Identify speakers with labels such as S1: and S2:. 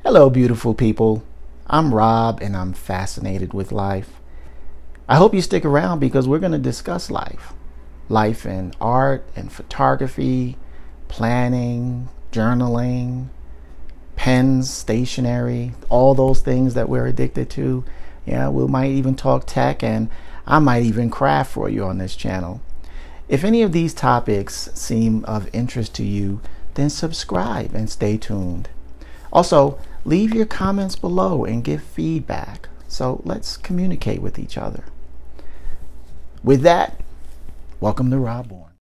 S1: Hello, beautiful people. I'm Rob and I'm fascinated with life. I hope you stick around because we're going to discuss life. Life in art and photography, planning, journaling, pens, stationery, all those things that we're addicted to. Yeah, we might even talk tech, and I might even craft for you on this channel. If any of these topics seem of interest to you, then subscribe and stay tuned. Also, leave your comments below and give feedback. So let's communicate with each other. With that, welcome to Rob Bourne.